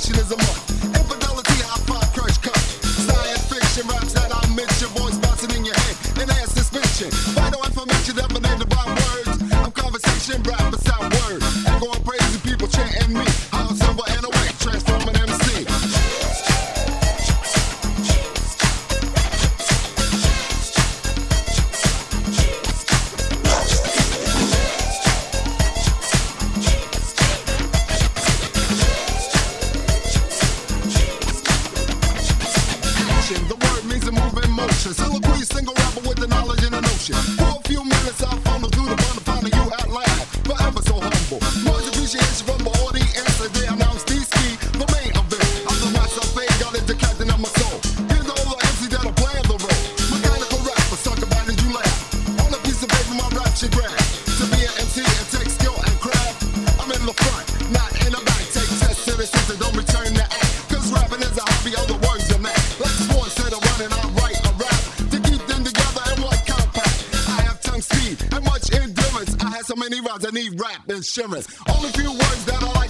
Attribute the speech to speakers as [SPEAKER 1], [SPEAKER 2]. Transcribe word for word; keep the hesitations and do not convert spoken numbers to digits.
[SPEAKER 1] Moderation is a must. Infidelity, I find crush cut. Science fiction raps that I mention. Voice bouncing in your head and ass suspension. Vital information emanated by words. I'm conversation, rap without words. Echoing crazy people chanting me. I'm silver and away, transforming M C. The word means a move in motion. Soliloquy, single rapper with the knowledge and the notion. For a few minutes, I'll follow through the bun, finding you out loud. Forever so humble. Much appreciation from the audience as they announce D C, the main event. I'm the master of fate, got it, the captain of my soul. Here's all the M C that'll play the role. Mechanical rapper, suck about it, you laugh. On a piece of paper, my rap should grab. To be an M C, it takes skill and craft. I'm in the front, not in the back. Take tests to the system, don't return the act. Cause rapping is a hobby, other words than that. Like sports, instead of running, I write a rap to keep them together in one compact. I have tongue speed and much endurance. I have so many rhymes, I need rap insurance. Only few words that I